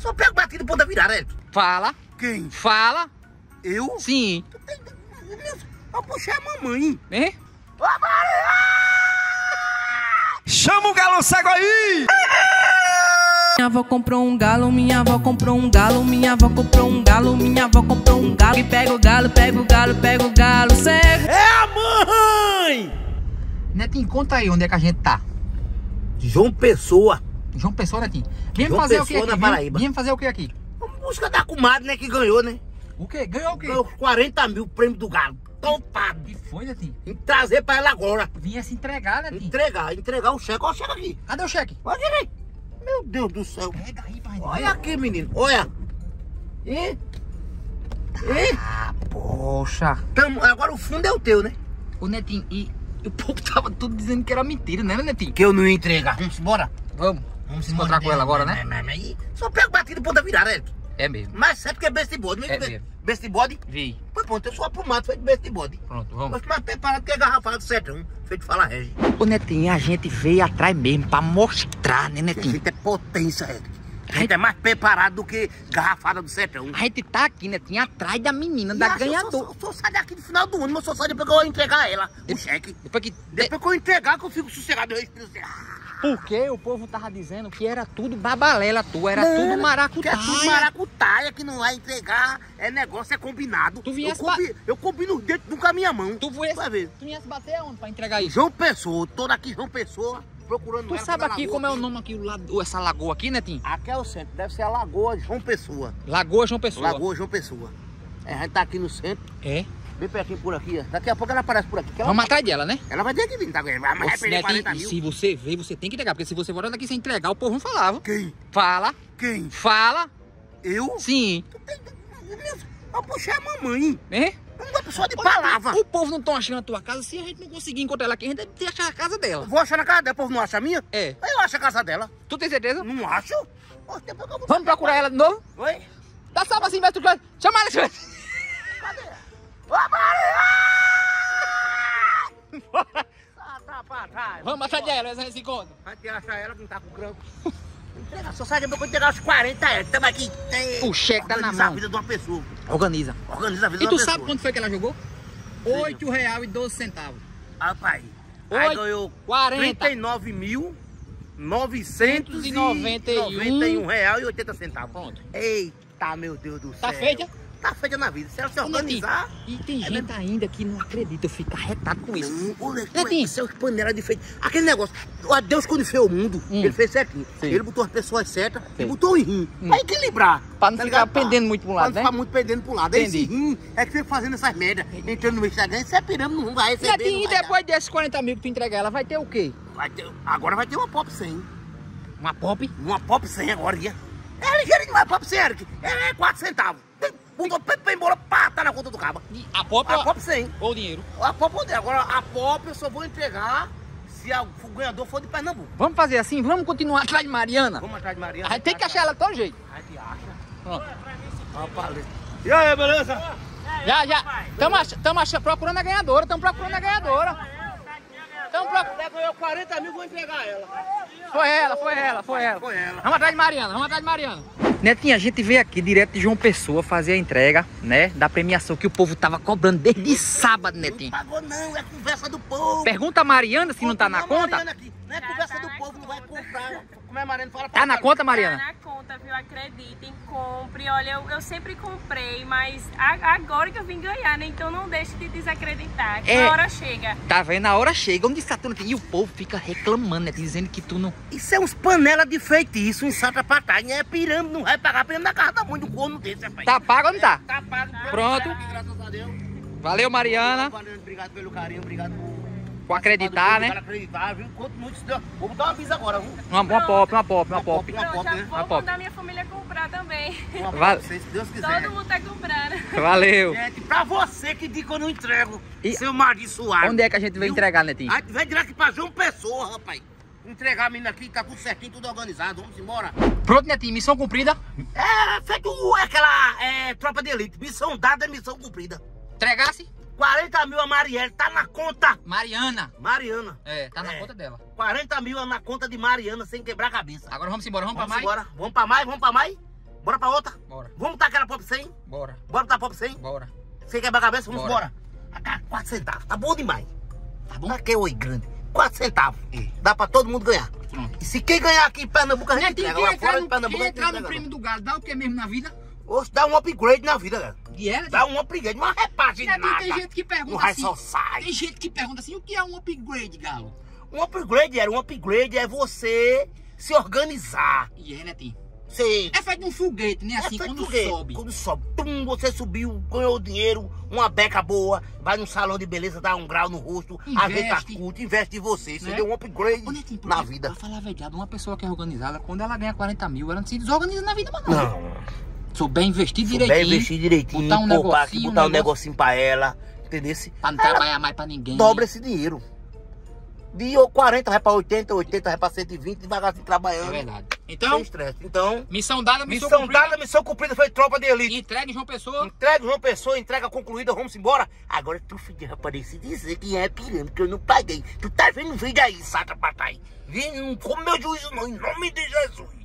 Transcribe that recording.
Só pego batido ponta virada, Eric. Fala. Quem? Fala. Eu? Sim. Eu puxei a mamãe. Hein? Ô, Maria! Chama o galo cego aí! Minha avó comprou um galo, minha avó comprou um galo, minha avó comprou um galo, minha avó comprou um galo. E pega o galo, pega o galo, pega o galo cego. É a mãe! Netinho, conta aí onde é que a gente tá. João Pessoa. João Pessoa, Netinho. Viemos João fazer o que Pessoa, aqui? na Paraíba. Viemos fazer o que aqui? Vamos buscar da comadre, né, que ganhou, né? O quê? Ganhou o quê? Ganhou 40 mil prêmio do galo. Topado. O que foi, Netinho? E trazer pra ela agora. Vinha se entregar, Netinho. Entregar o cheque. Olha o cheque aqui. Cadê o cheque? Olha aí. Meu Deus do céu. Pega aí, pai. Olha aqui, menino. Olha. E? Ah, poxa. Agora o fundo é o teu, né? Ô, Netinho, e o povo tava tudo dizendo que era mentira, né, Netinho? Que eu não ia entregar. Vamos embora. Vamos se encontrar com ela agora, né? Mas só pego batido ponta virada, Eric. É mesmo. Mas certo que é best body, não É mesmo. Best body? Vi. Pois pronto, eu sou aprumado, feito best body. Pronto, vamos. Mas mais preparado que a garrafada do sertão, feito fala Regi. Ô, Netinho, a gente veio atrás mesmo pra mostrar, né, A Netinho? gente é potência, Eric. A gente é mais preparado do que garrafada do sertão. A gente tá aqui, Netinho, atrás da menina, da ganhadora. Eu só saio daqui no final do ano, mas só saio depois que eu entregar ela, o cheque. Depois que... Depois que eu entregar, que eu fico sossegado, eu respiro assim. Porque o povo tava dizendo que era tudo babalela tua, era tudo maracutaia. Que é tudo maracutaia, que não vai entregar, é negócio, é combinado. Tu viesse eu combino dentro do caminho à mão. Tu vai ver. viesse bater onde pra entregar isso? João Pessoa, tô aqui João Pessoa, procurando Tu ela sabe pela aqui lagoa como é o aqui. nome aqui, essa lagoa aqui, Netinho? Aqui é o centro, deve ser a Lagoa João Pessoa. Lagoa João Pessoa. Lagoa João Pessoa. É, a gente tá aqui no centro, É. bem pertinho por aqui, ó. Daqui a pouco ela aparece por aqui. Vamos atrás dela, né? Ela vai ter que vir, tá vendo? Vai Ô, perder 40 Netinho, mil. se você ver, você tem que entregar, porque se você for daqui sem entregar, o povo não falava. Quem? Fala. Quem? Fala. Eu? Sim. Eu puxei a mamãe. É? Eu não sou pessoa de palavra. O povo não tá achando a tua casa. Se a gente não conseguir encontrar ela aqui, a gente deve ter achado a casa dela. Eu vou achar na casa dela, o povo não acha a minha? É. Aí eu acho a casa dela. Tu tem certeza? Não acho? Pô, depois que eu vou... Vamos procurar ela de novo? Oi? Dá salva assim, mestre. Chama ela, chama. Cadê? Ô, Maria! Tá pra trás. Vamos atrás dela, a gente se encontra. Vai ter achar ela que não tá com grampo. Entrega, só sai depois que eu entregar os 40 reais. Tamo aqui. O cheque tá na Organizar mão. a vida de uma pessoa. Organiza. Organiza a vida E de tu uma pessoa. sabe quanto foi que ela jogou? R$8,12. Rapaz, aí ganhou 40. R$39.991,80. Pronto. Eita, meu Deus do céu. Tá feita? Tá feita na vida. Se ela se organizar... E tem gente ainda que não acredita, eu fico arretado com isso. Netinho, isso é panela de feito. Aquele negócio, Deus quando fez o mundo, ele fez certinho. Sim. Ele botou as pessoas certas Sim. e botou o rim. Pra equilibrar. Pra não tá ficar ligado? pendendo muito pra um Pra lado, não né? ficar muito pendendo pro lado. Entendi. Esse rim é que fica fazendo essas merdas. Entrando no Instagram, isso é pirâmide, não vai receber. Netinho, não e vai depois desses 40 mil que tu entregar ela, vai ter o quê? dar. Agora vai ter uma Pop 100. Uma pop? Uma Pop 100 agora, ia. É ligeiro demais, Pop 100, Eric. É 4 centavos. Botou pé embora, pá, tá na conta do cabo. E a pop, A Pop 100. ou o dinheiro? A Pop, agora a Pop eu só vou entregar se o ganhador for de Pernambuco. Vamos fazer assim? Vamos continuar atrás de Mariana? Vamos atrás de Maria. A gente tem que achar ela de todo jeito. A gente acha. Pronto. Rapaz. E aí, beleza? Já. Estamos procurando a ganhadora. Estamos procurando a ganhadora. Ela ganhou 40 mil, vou entregar ela. Foi ela. Foi ela. Vamos atrás de Mariana. Netinho, a gente veio aqui direto de João Pessoa fazer a entrega, né? Da premiação que o povo tava cobrando desde sábado, Netinho. Não pagou não, é conversa do povo. Pergunta a Mariana se não tá na conta. Mariana aqui. Não é conversa do povo, não vai comprar. Como é Mariana? Fala Tá na conta, Mariana? Tá na conta, viu? Acreditem, compre. Olha, eu sempre comprei, mas agora que eu vim ganhar, né? Então não deixe de desacreditar, que É. a hora chega. Tá vendo? A hora chega. Onde está tu, Netinho? E o povo fica reclamando, né? Dizendo que tu não... Isso é uns panela de feitiço em Santa Catarina. É pirâmide, não vai pagar pirâmide na casa da mãe do corno desse, rapaz. Tá pago ou não tá? Tá pago. Pronto. Graças a Deus. Valeu, Mariana. Valeu, obrigado pelo carinho, obrigado Por acreditar, né? Por acreditar, viu? Quanto muito se deu. Vou botar uma visa agora, viu? Uma pop. Uma Pronto, pop, já né? vou pop. mandar minha família comprar também. Uma Vale. pop, se Deus quiser. Todo mundo tá comprando. Valeu. Gente, pra você que diz que eu não entrego, E seu marido suave. onde é que a gente veio Viu? entregar, Netinho? A gente veio direto aqui pra João Pessoa, rapaz. Entregar a menina aqui, tá tudo certinho, tudo organizado. Vamos embora. Pronto, Netinho. Missão cumprida. É feito aquela tropa de elite. Missão dada, missão cumprida. Entregasse? 40 mil a Marielle, tá na conta. Mariana. Mariana. É, tá na conta dela. 40 mil na conta de Mariana, sem quebrar a cabeça. Agora vamos embora. Vamos pra mais? embora. Vamos pra mais, vamos pra mais? Bora pra outra? Bora. Vamos botar aquela pop 100? Bora. Bora botar pop 100? Bora. Você quebra a cabeça? Vamos Bora. embora. 4 centavos. Tá bom demais. Tá bom? Pra que oi grande? 4 centavos. Dá pra todo mundo ganhar. Pronto. E se quem ganhar aqui em Pernambuco, a gente Netinho, entrega. Lá fora de Pernambuco, a gente entrar no entrega. prêmio do galo, dá o que mesmo na vida? Oxe, dá um upgrade na vida, galera. E é? Dá um upgrade, uma repagem de Netinho, nada. tem gente que Um pergunta high assim. society. Tem gente que pergunta assim, o que é um upgrade, galo? Um upgrade é você se organizar. E é, Netinho? Você... É feito um foguete, né? Assim, feito quando o quê? sobe. Quando sobe. Tum, você subiu, ganhou dinheiro, uma beca boa, vai num salão de beleza, dá um grau no rosto, ajeita a cuta, investe em você. Você Né? deu um upgrade Ô, Netinho, na porque, vida. pra falar a verdade, uma pessoa que é organizada, quando ela ganha 40 mil, ela não se desorganiza na vida, mano. Não. Sou bem investir Souber direitinho. investir direitinho, botar um poupar aqui, negocinho, botar um negocinho pra ela, entendeu? Pra não trabalhar mais pra ninguém. Dobra esse dinheiro. De 40 vai pra 80, 80 vai pra 120, devagarzinho trabalhando. É verdade. Sem Então, estresse. Então, missão dada, missão dada, missão cumprida, foi tropa de elite. Entregue João Pessoa. Entrega João Pessoa, entrega concluída, vamos embora. Agora tu, filho de rapaz, se dizer que é pirâmide, que eu não paguei. Tu tá vendo o vídeo aí, saca, papai? Não come meu juízo não, em nome de Jesus.